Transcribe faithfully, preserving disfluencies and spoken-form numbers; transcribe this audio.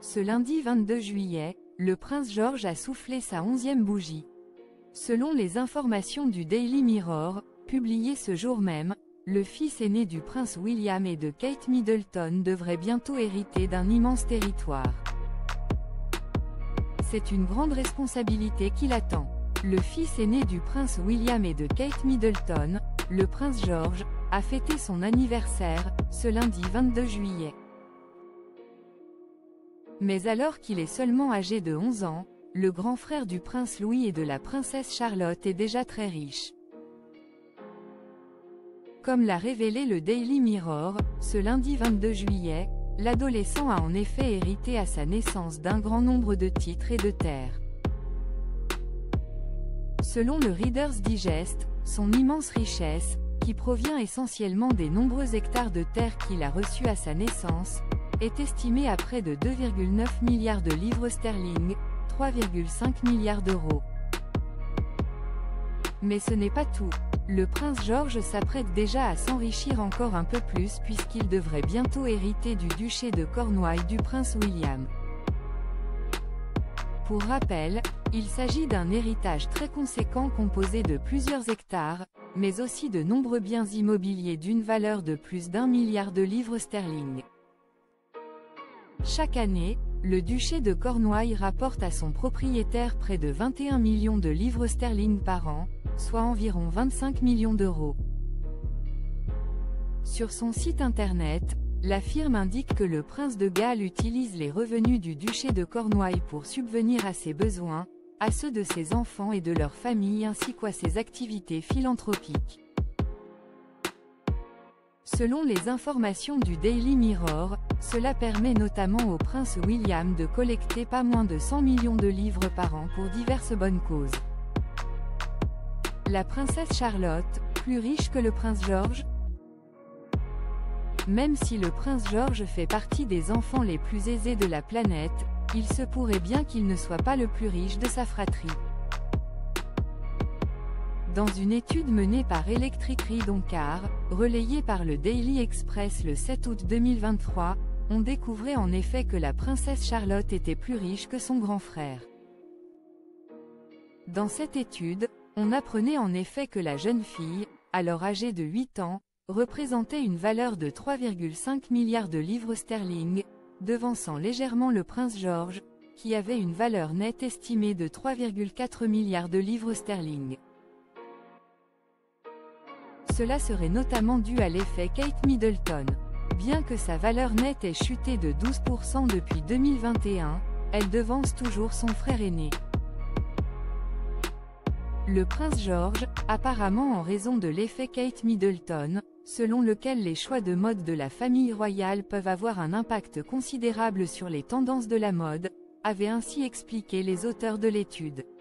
Ce lundi vingt-deux juillet, le prince George a soufflé sa onzième bougie. Selon les informations du Daily Mirror, publiées ce jour même, le fils aîné du prince William et de Kate Middleton devrait bientôt hériter d'un immense territoire. C'est une grande responsabilité qui l'attend. Le fils aîné du prince William et de Kate Middleton, le prince George, a fêté son anniversaire, ce lundi vingt-deux juillet. Mais alors qu'il est seulement âgé de onze ans, le grand frère du prince Louis et de la princesse Charlotte est déjà très riche. Comme l'a révélé le Daily Mirror, ce lundi vingt-deux juillet, l'adolescent a en effet hérité à sa naissance d'un grand nombre de titres et de terres. Selon le Reader's Digest, son immense richesse, qui provient essentiellement des nombreux hectares de terre qu'il a reçus à sa naissance, est estimée à près de deux virgule neuf milliards de livres sterling, trois virgule cinq milliards d'euros. Mais ce n'est pas tout. Le prince George s'apprête déjà à s'enrichir encore un peu plus puisqu'il devrait bientôt hériter du duché de Cornouailles du prince William. Pour rappel, il s'agit d'un héritage très conséquent composé de plusieurs hectares, mais aussi de nombreux biens immobiliers d'une valeur de plus d'un milliard de livres sterling. Chaque année, le duché de Cornouailles rapporte à son propriétaire près de vingt et un millions de livres sterling par an, soit environ vingt-cinq millions d'euros. Sur son site internet, la firme indique que le prince de Galles utilise les revenus du duché de Cornouailles pour subvenir à ses besoins, à ceux de ses enfants et de leur famille ainsi qu'à ses activités philanthropiques. Selon les informations du Daily Mirror, cela permet notamment au prince William de collecter pas moins de cent millions de livres par an pour diverses bonnes causes. La princesse Charlotte, plus riche que le prince George? Même si le prince George fait partie des enfants les plus aisés de la planète, il se pourrait bien qu'il ne soit pas le plus riche de sa fratrie. Dans une étude menée par Electric Read Oncar, relayée par le Daily Express le sept août deux mille vingt-trois, on découvrait en effet que la princesse Charlotte était plus riche que son grand frère. Dans cette étude, on apprenait en effet que la jeune fille, alors âgée de huit ans, représentait une valeur de trois virgule cinq milliards de livres sterling, devançant légèrement le prince George, qui avait une valeur nette estimée de trois virgule quatre milliards de livres sterling. Cela serait notamment dû à l'effet Kate Middleton. Bien que sa valeur nette ait chuté de douze pour cent depuis deux mille vingt et un, elle devance toujours son frère aîné. Le prince George, apparemment en raison de l'effet Kate Middleton, selon lequel les choix de mode de la famille royale peuvent avoir un impact considérable sur les tendances de la mode, avait ainsi expliqué les auteurs de l'étude.